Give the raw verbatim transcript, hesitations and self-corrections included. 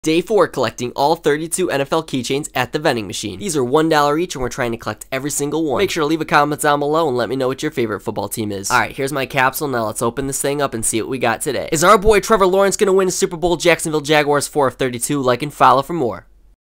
Day four, collecting all thirty-two N F L keychains at the vending machine. These are one dollar each and we're trying to collect every single one. Make sure to leave a comment down below and let me know what your favorite football team is. Alright, here's my capsule. Now let's open this thing up and see what we got today. Is our boy Trevor Lawrence going to win a Super Bowl? Jacksonville Jaguars four of thirty-two? Like and follow for more.